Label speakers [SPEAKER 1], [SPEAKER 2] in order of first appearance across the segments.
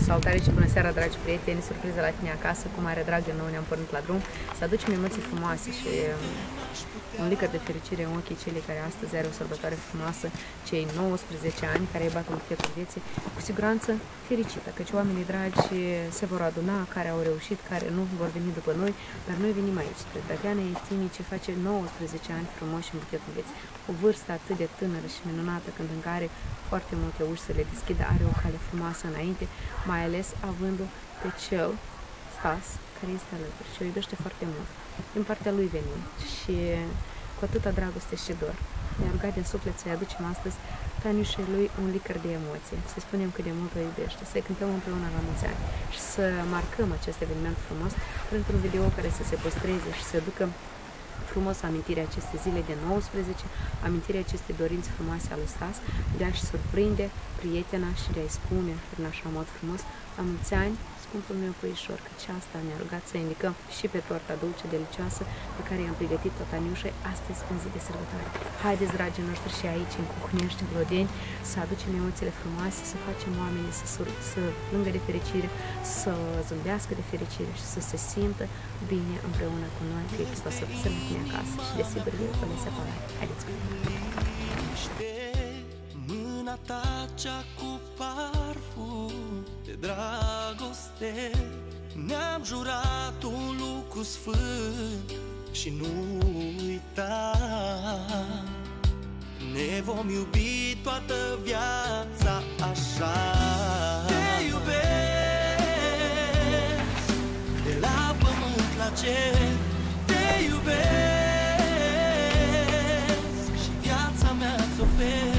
[SPEAKER 1] Salutare și bună seara, dragi prieteni! Surpriză la tine acasă, cu mare drag de nou ne-am pornit la drum să aducem emoții frumoase și un licăr de fericire în ochii celei care astăzi are o sărbătoare frumoasă, cei 19 ani care îi bat în buchetul vieții, cu siguranță fericită, căci oamenii dragi se vor aduna, care au reușit, care nu vor veni după noi, dar noi venim aici, spre Drăgeana Eftimii, ce face 19 ani frumoși în buchetul vieții, o vârstă atât de tânără și minunată, când în care foarte multe uși să le deschidă, are o cale frumoasă înainte, mai ales avându-l pe cel, Stas, care este alături și o iubește foarte mult. Din partea lui venim și cu atâta dragoste și dor. Ne-a rugat din suflet să-i aducem astăzi Taniușei lui un licăr de emoție, să-i spunem cât de mult o iubește, să-i cântăm împreună la mulți ani și să marcăm acest eveniment frumos printr-un video care să se păstreze și să ducă frumos amintirea acestei zile de 19, amintirea acestei dorinți frumoase a lui Stas, de a-și surprinde prietena și de a-i spune, prin așa mod frumos, la mulți ani, scumpul meu puișor, că și asta ne-a rugat să indicăm și pe torta dulce, delicioasă, pe care i-am pregătit-o Taniușei astăzi în zi de sărbătoare. Haideți, dragii noștri, și aici, în Cucunești, în Glodeni, să aducem emoțiile frumoase, să facem oamenii să plângă de fericire, să zâmbească de fericire și să se simtă bine împreună cu noi, că e Hristos să ne vine acasă și, desigur, eu cu Alessia Palade. Haideți cu
[SPEAKER 2] mâna ta cea cu parfum de dragoste, ne-am jurat un lucru sfânt și nu uita. Ne vom iubi toată viața așa. Te iubesc de la pământ la cer, te iubesc și viața mea ți ofer.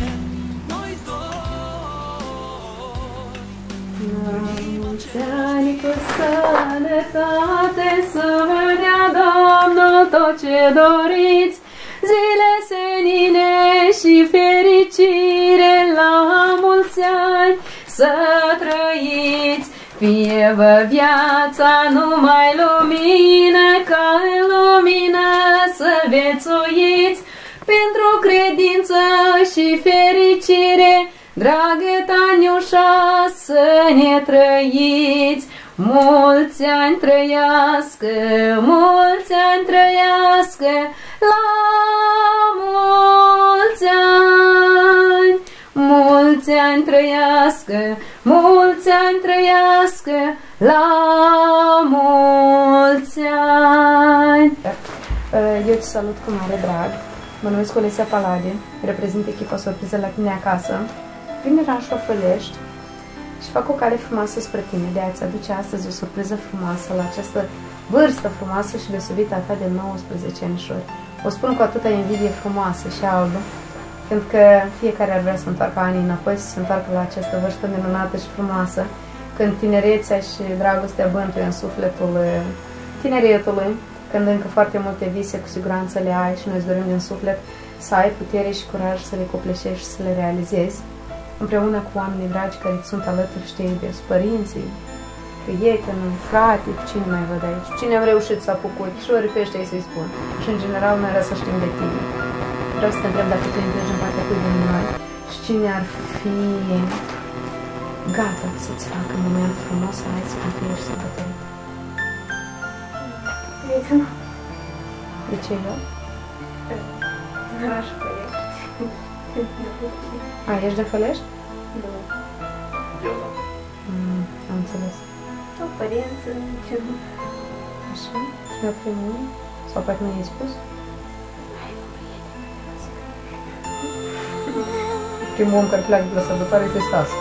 [SPEAKER 1] Mulți ani cu sănătate, să vă dea Domnul tot ce doriți, zile senine și fericire, la mulți ani să trăiți. Fie-vă viața numai lumină, ca în lumină să viețuiți, pentru credință și fericire, dragă Taniușa, să ne trăiți. Mulți ani trăiască, mulți ani trăiască, la mulți ani. Mulți ani trăiască, mulți ani trăiască, la mulți ani. Eu te salut cu mare drag. Mă numesc Alessia Palade, reprezint echipa Surpriză la tine acasă. Vin din Șofălești și fac o cale frumoasă spre tine de a-ți aduce astăzi o surpriză frumoasă la această vârstă frumoasă și deosebită a ta de 19 anișori. O spun cu atâta invidie frumoasă și albă, pentru că fiecare ar vrea să întoarcă anii înapoi, să se întoarcă la această vârstă minunată și frumoasă, când tinerețea și dragostea bântuie în sufletul tineretului, când încă foarte multe vise cu siguranță le ai și noi îți dorim din suflet să ai putere și curaj să le copleșești și să le realizezi, împreună cu oamenii dragi care îți sunt alături și te iubesc, părinții, prietenul, frate, cine mai văd aici, cine am reușit să apuc ochi și ori pe ăștia să-i spun. Și în general noi vreau să știm de tine. Vreau să te întreb dacă tu întregi în partea cui din noi și cine ar fi gata să-ți facă un moment frumos să ai să continuiești sărbătorit.
[SPEAKER 3] Prietenul.
[SPEAKER 1] De ce eu?
[SPEAKER 3] Oraș Fălești.
[SPEAKER 1] A, ești de Fălești?
[SPEAKER 3] Nu.
[SPEAKER 2] Eu da.
[SPEAKER 1] Am înțeles.
[SPEAKER 3] O părință, ce nu.
[SPEAKER 1] Așa? Și la primul? Sau poate nu i-ai spus? Primul om care pleacă de la sărbătoare este Stas.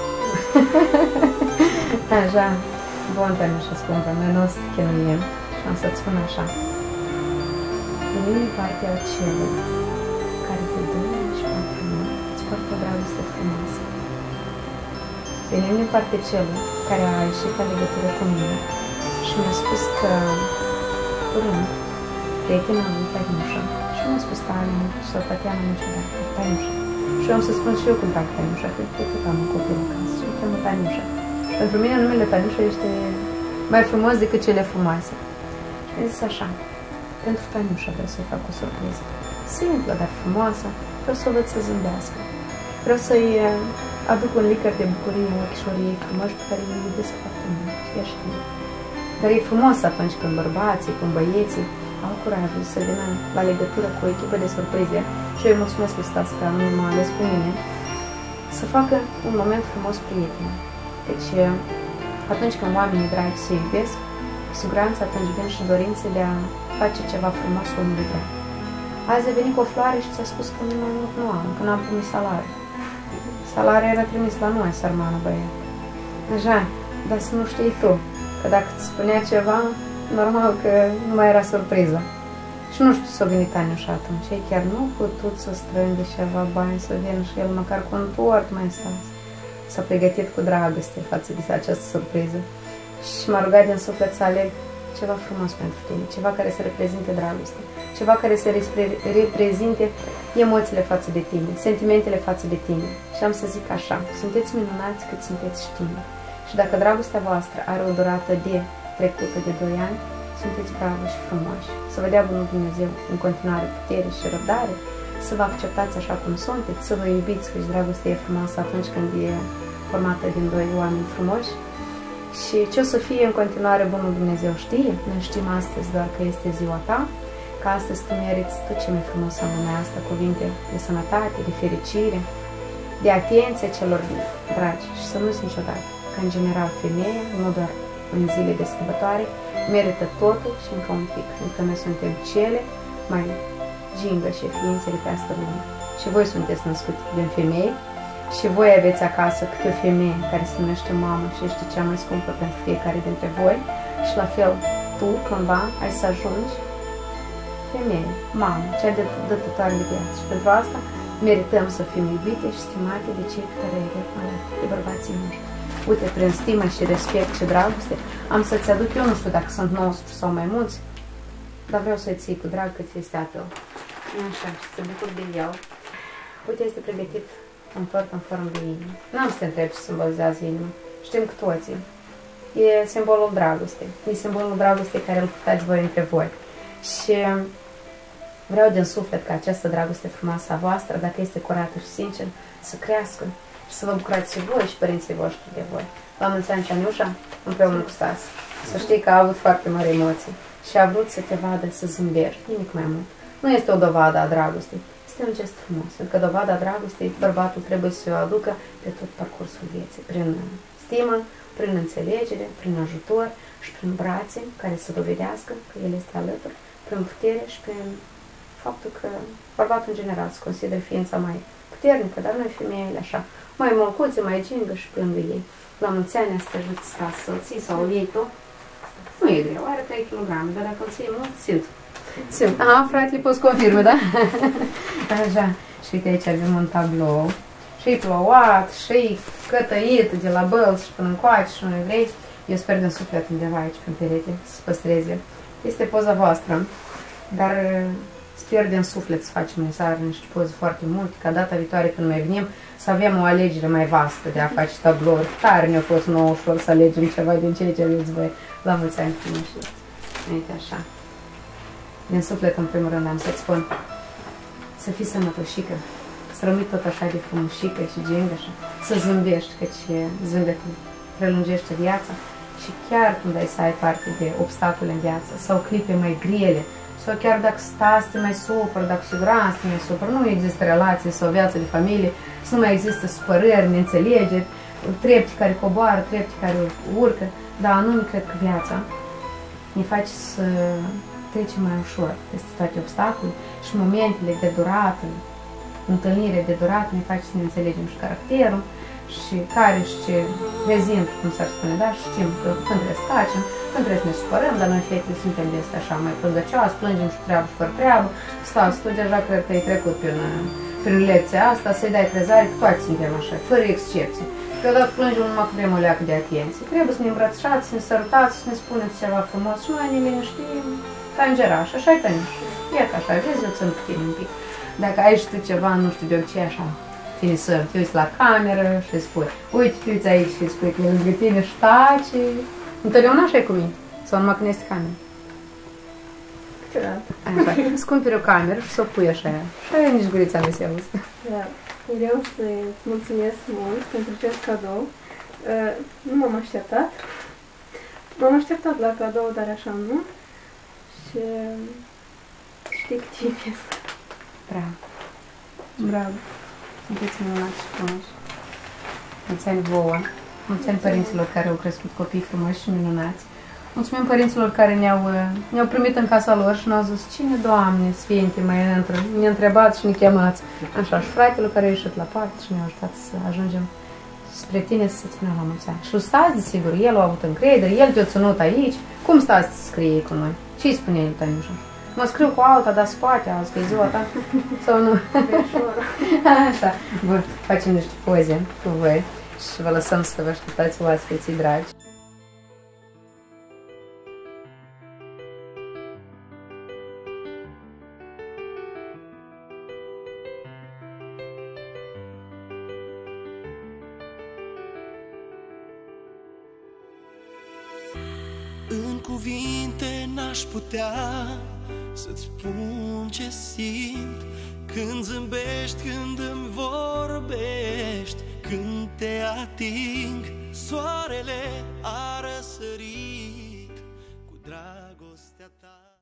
[SPEAKER 1] Așa. Bun, Taniușa, scumpă, noi nu o să te chinuiem și am să-ți spun așa. Venim din partea celui care te dă și pentru noi îți poartă o dragoste frumoasă. Venim din partea celui care a ieșit la legătură cu mine și mi-a spus că curând prietena lui Taniușa și mi-a spus Tania sau Tatiana, nu știu dacă Taniușa. Și eu am să spun și eu cu drag Taniușa, că tot am un copil acasă și îl cheamă Taniușa. Pentru mine numele Taniușa este mai frumos decât cele frumoase. Și mi-a zis așa, pentru Taniușa vreau să-i fac o surpriză. Simplă, dar frumoasă. Vreau să o văd să zâmbească. Vreau să-i aduc un licăr de bucurie în ochișorii ei frumoși pe care îi iubesc foarte tine, ești tine. Dar e frumos atunci când bărbații, când băieții au curajul să vină la legătură cu o echipă de surprize și eu îi mulțumesc lui Stas că nu m-a ales pe mine, să facă un moment frumos prieten. Deci, atunci când oamenii dragi se iubesc, cu siguranță atunci vin și dorințe de a face ceva frumos omului drag. Azi a venit cu o floare și ți-a spus că nu mai mult nu am, că n-am primit salariu. Salariul era trimis la noi, sărmană băiat. Așa, dar să nu știi tu, că dacă îți spunea ceva, normal că nu mai era surpriză. Și nu știu, s-a venit Aniușa atunci, ei chiar nu a putut să strângă ceva bani, să vină și el măcar cu un tort mai stas. S-a pregătit cu dragoste față de această surpriză și m-a rugat din suflet să aleg ceva frumos pentru tine, ceva care să reprezinte dragoste, ceva care să reprezinte emoțiile față de tine, sentimentele față de tine. Și am să zic așa, sunteți minunați cât sunteți știni. Și dacă dragostea voastră are o durată de trecută de 2 ani, sunteți bravo și frumoși. Să vă dea Bunul Dumnezeu în continuare putere și răbdare, să vă acceptați așa cum sunteți, să vă iubiți, căci dragostea e frumoasă atunci când e formată din 2 oameni frumoși. Și ce o să fie în continuare Bunul Dumnezeu știe. Noi știm astăzi doar că este ziua ta, că astăzi tu meriți tot ce mai frumos în lumea asta, cuvinte de sănătate, de fericire, de atenție celor dragi. Și să nu uiți niciodată că în general femeia, nu doar în zile de sărbătoare, merită totul și încă un pic, pentru că noi suntem cele mai gingășe ființele pe asta lume. Și voi sunteți născuți din femei și voi aveți acasă câte o femeie care se numește mamă și este cea mai scumpă pentru fiecare dintre voi. Și la fel, tu, cândva, ai să ajungi femeie, mamă, cea dătătoare de viață. Și pentru asta merităm să fim iubite și stimate de cei care îi alături, de bărbații noștri. Uite, prin stimă și respect și dragoste, am să-ți aduc, eu nu știu dacă sunt 19 sau mai mulți, dar vreau să-i ții cu drag că ți este a tău. Așa, și să bucur de el. Uite, este pregătit un tort în formă de inimă. N-am să te întreb ce simbolizează inima. Știm cu toții. E simbolul dragostei. E simbolul dragostei care îl purtați voi între voi. Și vreau din suflet ca această dragoste frumoasă a voastră, dacă este curată și sinceră, să crească și să vă bucurați și voi și părinții voștri de voi. La mulți ani, Aniușa, împreună cu Stas. Să știi că a avut foarte mari emoții și a vrut să te vadă să zâmbești, nimic mai mult. Nu este o dovadă a dragostei, este un gest frumos, pentru că dovada dragostei bărbatul trebuie să o aducă pe tot parcursul vieții, prin stimă, prin înțelegere, prin ajutor și prin brațe care să dovedească că el este alături, prin putere și prin faptul că bărbatul în general se consideră ființa mai puternică, dar noi femeile așa, mai molcuțe, mai gingă și plângă ei. La mulți ani să te ajut să-l ții sau îl iei tu. Nu e greu, are 3 kg, dar dacă îl ții mult, simt. Simt. Aha, frate, poți confirme, da? Așa. Și uite aici avem un tablou. Și-i plouat, și-i cătăit de la bălți și până încoace și nu vrei. Eu sper din suflet undeva aici pe perete să păstreze. Este poza voastră, dar sper din suflet să facem în seară niște poze foarte multe, ca data viitoare când mai venim să avem o alegere mai vastă de a face tablouri. Tare ne-a fost nouă ușor să alegem ceva din ceea ce aveți voi. La mulți ani frumoși. Uite așa. Din suflet, în primul rând, am să-ți spun să fii sănătoșică, să rămâi tot așa de frumușică și gingășă, să zâmbești, căci zâmbetul prelungește viața și chiar când ai să ai parte de obstacole în viață sau clipe mai grele, sau chiar dacă stai să te mai supăr, dacă siguranță te mai supăr, nu există relații sau viață de familie, să nu mai există supărări, neînțelegeri, trepte care coboară, trepte care urcă, dar anume cred că viața ne face să trecem mai ușor peste toate obstacole și momentele de durată, întâlnire de durată ne face să ne înțelegem și caracterul și care și ce prezint, cum s-ar spune, da? Și știm că când trebuie să tacem, când trebuie să ne supărăm, dar noi fetele suntem de astea așa mai plângăcioase, plângem și treabă și fără treabă. Stas, tu deja cred că ai trecut prin lecția asta, să-i dai crezare că toți suntem așa, fără excepție. Câteodată plângem numai că vrem o leacă de atenție. Trebuie să ne îmbrățișați, să ne sărutați, să ne spuneți ceva frumos și noi ne liniștim ca îngeraș, așa-i Tănișa. E ca așa, vezi, eu țin cu tine un pic. Dacă ai și tu ceva, nu știu, de obicei așa, finisăm, te uiți la cameră și îi spui, uite, te uiți aici și îi spui că e lângă tine și taci. Întotdeauna așa e cu mine? Sau numai când este cameră?
[SPEAKER 3] Câteodată.
[SPEAKER 1] Așa, îți cumperi o cameră și să o pui așa. Și aia nici gurița nu se auzi.
[SPEAKER 3] Da. Vreau să-i mulțumesc mult pentru acest cadou. Nu m-am așteptat. M-am așteptat la cadou, dar așa nu. Și știi cât e iubesc.
[SPEAKER 1] Bravo.
[SPEAKER 3] Bravo.
[SPEAKER 1] Sunteți minunați și frumoși. Mulți ani vouă. Mulți ani părinților care au crescut copii frumoși și minunați. Mulțumim părinților care ne-au primit în casa lor și ne-au zis: cine, Doamne Sfinte, mai intră? Ne-a întrebat și ne chemați. Așa, și fratele care a ieșit la parte și ne-a ajutat să ajungem spre tine să spunem la mulți ani. Și lui Stas, desigur, el a avut încredere, el te-a ținut aici. Cum Stas să scrie cu noi? Ce-i spune el, Tăniușa? Mă scriu cu alta, dar spate azi, că e ziua ta. Sau nu? Așa. Bun, facem niște poze cu voi și vă lăsăm să vă așteptați oaspeții dragi.
[SPEAKER 2] În cuvinte n-aș putea să-ți spun ce simt când zâmbești, când îmi vorbești, când te ating. Soarele a răsărit cu dragostea ta.